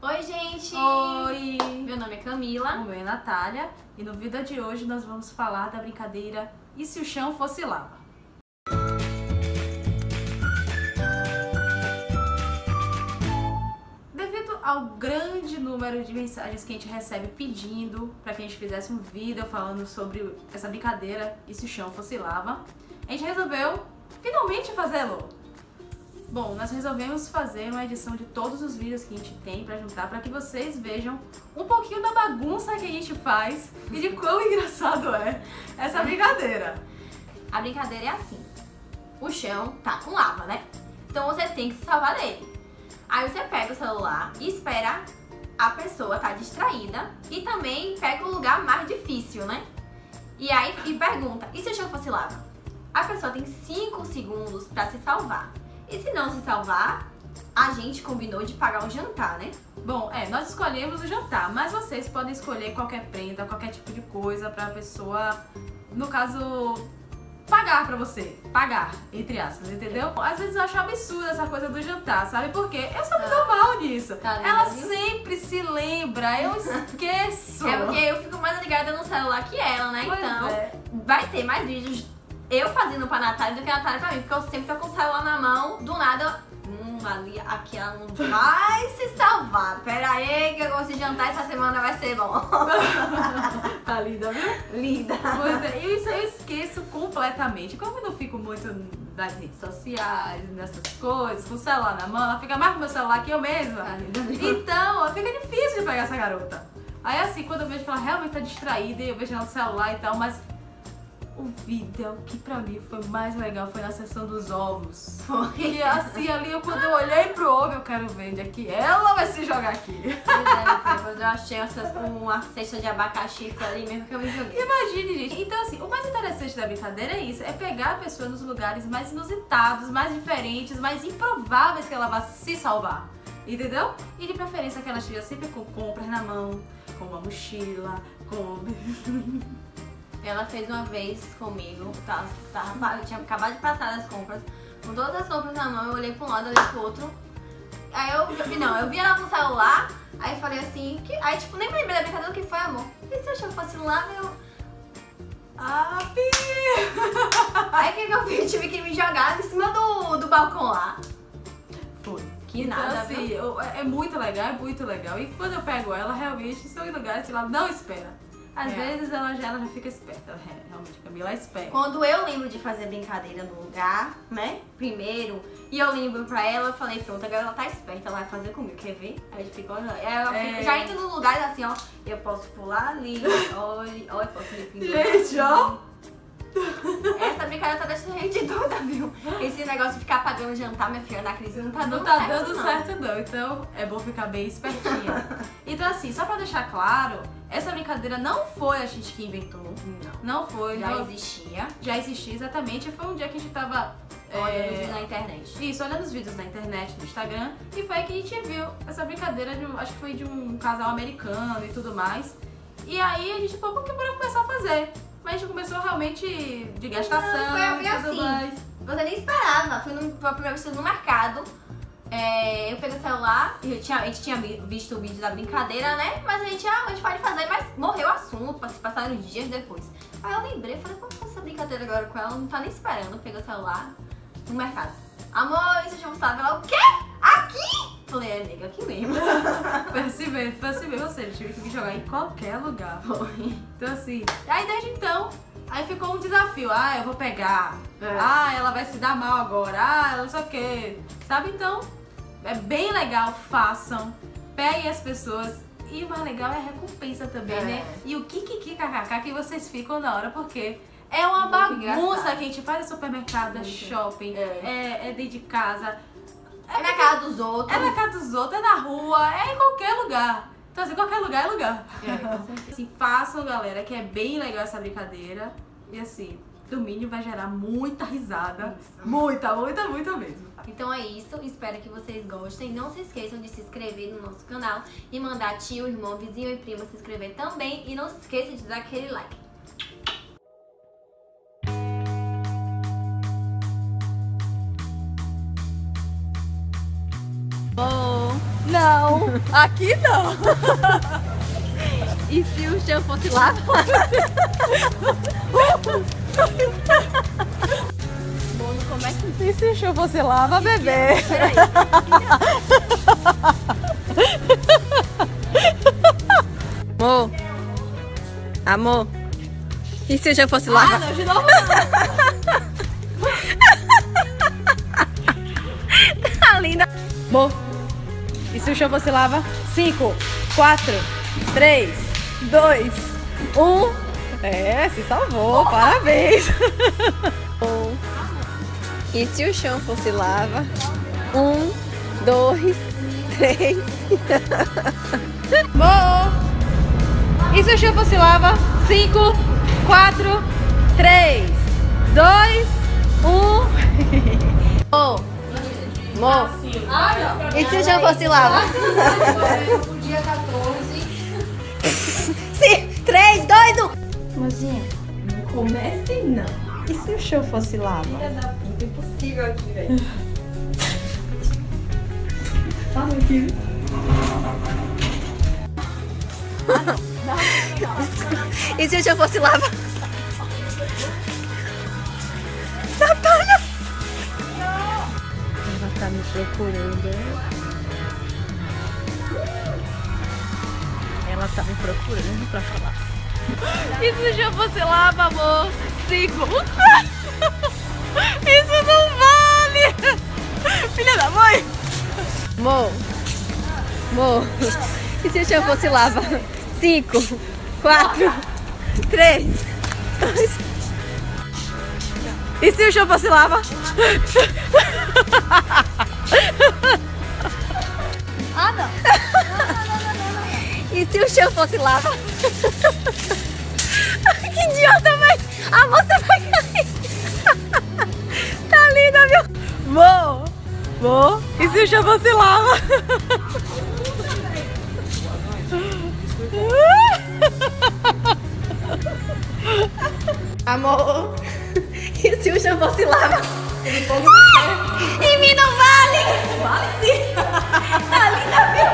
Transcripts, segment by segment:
Oi, gente! Oi! Meu nome é Camila. O meu é Natália e no vídeo de hoje nós vamos falar da brincadeira E se o chão fosse lava? Devido ao grande número de mensagens que a gente recebe pedindo para que a gente fizesse um vídeo falando sobre essa brincadeira E se o chão fosse lava, a gente resolveu finalmente fazê-lo. Bom, nós resolvemos fazer uma edição de todos os vídeos que a gente tem pra juntar, pra que vocês vejam um pouquinho da bagunça que a gente faz e de quão engraçado é essa brincadeira. A brincadeira é assim: o chão tá com lava, né? Então você tem que se salvar dele. Aí você pega o celular e espera a pessoa tá distraída e também pega o lugar mais difícil, né? E aí pergunta: e se o chão fosse lava? A pessoa tem 5 segundos pra se salvar. E se não se salvar, a gente combinou de pagar um jantar, né? Bom, nós escolhemos o jantar, mas vocês podem escolher qualquer prenda, qualquer tipo de coisa pra pessoa, no caso, pagar pra você. Pagar, entre aspas, entendeu? Às vezes eu acho absurdo essa coisa do jantar, sabe por quê? Eu sou muito mal nisso. Tá ligado, ela viu? sempre se lembra, eu esqueço. É porque eu fico mais ligada no celular que ela, né? Pois Então, é. vai ter mais vídeos eu fazendo pra Natália do que a Natália pra mim, porque eu sempre tô com o celular na mão, do nada, ali, aqui ela não vai se salvar. Pera aí que eu gosto de jantar, essa semana vai ser bom. Tá linda, viu? Linda. Pois é, isso eu esqueço completamente. Como eu não fico muito nas redes sociais, nessas coisas, com o celular na mão, ela fica mais com o meu celular que eu mesma. Tá linda, viu? Então, fica difícil de pegar essa garota. Aí assim, quando eu vejo que ela realmente tá distraída e eu vejo ela no celular e tal, mas o vídeo que pra mim foi mais legal foi na sessão dos ovos. E assim, ali, quando eu olhei pro ovo, eu quero ver onde é que ela vai se jogar aqui. Depois eu achei uma cesta de abacaxi ali mesmo que eu me joguei. Imagine, gente. Então, assim, o mais interessante da brincadeira é isso: é pegar a pessoa nos lugares mais inusitados, mais diferentes, mais improváveis que ela vá se salvar. Entendeu? E de preferência que ela esteja sempre com compras na mão, com uma mochila, com... Ela fez uma vez comigo, eu tinha acabado de passar das compras, com todas as compras na mão, eu olhei pra um lado, olhei pro outro. Aí eu vi ela no celular, aí falei assim, aí tipo, nem me lembrei da brincadeira, o que foi, amor? E se eu achou que fosse lá, meu... Ah, Pi! Aí o que eu fiz? Tive que me jogar em cima do balcão lá. Foi. Que Então, nada, assim, viu? é muito legal, é muito legal. E quando eu pego ela, realmente são em lugares que ela não espera. Às vezes ela já fica esperta, realmente, Camila espera. Quando eu lembro de fazer brincadeira no lugar, né, primeiro, e eu lembro pra ela, eu falei, pronto, agora ela tá esperta, ela vai fazer comigo, quer ver? Aí a gente fica olhando. Já entro no lugar assim, ó, eu posso pular ali, olha, posso me pendurar. Gente, ó. Essa brincadeira tá deixando a gente doida, viu? Esse negócio de ficar pagando jantar, minha filha, na crise não tá dando Não tá certo, dando não. certo não, então é bom ficar bem espertinha. Então assim, só pra deixar claro, essa brincadeira não foi a gente que inventou. Não foi. Já não, existia. Já existia, exatamente. Foi um dia que a gente tava... Olha vídeos na internet. Isso, olhando os vídeos na internet, no Instagram, e foi aí que a gente viu essa brincadeira, acho que foi de um casal americano e tudo mais. E aí a gente, por que bora começar a fazer? Mas a gente começou realmente de gastação Não, foi e tudo assim. mais. Você nem esperava. Foi a primeira vez no mercado. Eu peguei o celular e a gente tinha visto o vídeo da brincadeira, né? Mas a gente pode fazer, mas morreu o assunto, se passaram dias depois. Aí eu lembrei, falei, vamos fazer essa brincadeira agora com ela, não tá nem esperando. Eu peguei o celular no mercado. Amor, isso já mostrava. Ela, o quê? Aqui? Falei, nega, aqui mesmo. Perceber, ou seja, tive que jogar em qualquer lugar. Foi. Então assim, aí desde então, aí ficou um desafio. Eu vou pegar. É. Ela vai se dar mal agora. Ela não sei o que. Sabe, então, é bem legal, façam. Peguem as pessoas. E o mais legal é a recompensa também, né? E o kikiki kkk que vocês ficam na hora, porque é uma bagunça que a gente faz no supermercado, é shopping, é dentro de casa. É na casa dos outros. É na casa dos outros, é na rua, é em qualquer lugar. Então assim, qualquer lugar é lugar. Com certeza. Assim, façam, galera, que é bem legal essa brincadeira. E assim, no mínimo vai gerar muita risada. Isso. Muita mesmo. Então é isso, espero que vocês gostem. Não se esqueçam de se inscrever no nosso canal e mandar tio, irmão, vizinho e primo se inscrever também. E não se esqueça de dar aquele like. Bom, não não. Aqui não. E se o chão fosse lava? Bom, não começa. E se o chão fosse lava, bebê? Peraí. Amor. Amor. E se o chão fosse lava? Ah, não, de novo não. Tá linda. Amor. E se o chão fosse lava? 5, 4, 3, 2, 1. É, se salvou. Parabéns. E se o chão fosse lava? 1, 2, 3. Amor. E se o chão fosse lava? 5, 4, 3, 2, 1. Amor. Amor. E se o chão fosse lava? Dia 14. Sim, 3, 2, 1. Mozinha, não comece não. E se o chão fosse lava? Filha da puta, impossível aqui, velho. Fala aqui. E se o chão fosse lava? Natália! Ela tá me procurando. Ela tá me procurando pra falar. E se o chão fosse lava, amor? 5. Isso não vale! Filha da mãe! Amor. Amor. E se o chão fosse lava? 5, 4, 3, 2. E se o chão fosse lava? Ah, não. E se o chão fosse lava? Que idiota, mãe! A moça vai cair! Tá linda, viu? Vou. E se o chão fosse lava? Amor, e se o chão fosse lava? Em mim não vale! Vale sim. Tá linda, viu?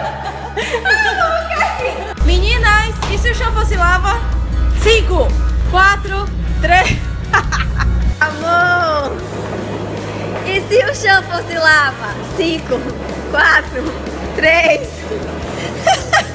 Meninas, e se o chão fosse lava? 5, 4, 3. Amor, e se o chão fosse lava? 5, 4, 3.